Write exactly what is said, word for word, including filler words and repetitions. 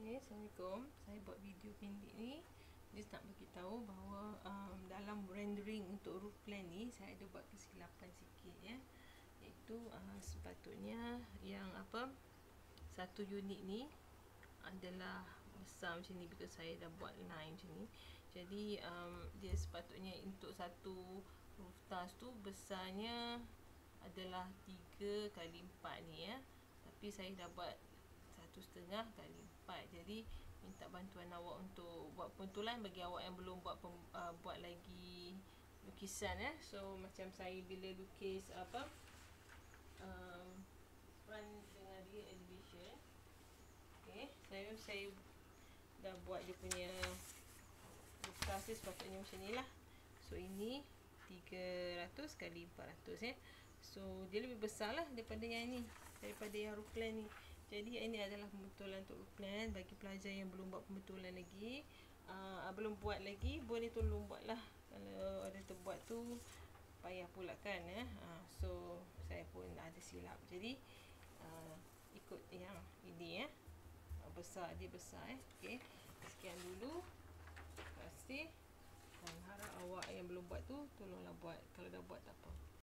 Okay, Assalamualaikum. Saya buat video pendek ni just nak bagi tahu bahawa um, dalam rendering untuk roof plan ni saya ada buat kesilapan sikit ya. Iaitu uh, sepatutnya yang apa satu unit ni adalah besar macam ni because saya dah buat line macam ni. Jadi um, dia sepatutnya untuk satu roof tiles tu besarnya adalah tiga kali empat ni ya. Tapi saya dah buat satu setengah kali empat. Jadi minta bantuan awak untuk buat pentulan bagi awak yang belum buat pem, uh, buat lagi lukisan ya. So macam saya bila lukis apa um, front dengan rear elevation. Okay, saya saya dah buat dia punya lukisan sepatutnya macam ni lah. So ini tiga ratus kali empat ratus ya. So dia lebih besar lah daripada yang ni, daripada yang roof plan ni. Jadi ini adalah pembetulan untuk roof plan bagi pelajar yang belum buat pembetulan lagi, uh, belum buat lagi, boleh tolong buat lah. Kalau ada terbuat tu payah pula kan ya. Uh, so saya pun ada silap. Jadi uh, ikut yang ini ya. Uh, besar dia besar eh. Okey. Sekian dulu. Terima kasih. Dan harap awak yang belum buat tu tolonglah buat. Kalau dah buat tak apa.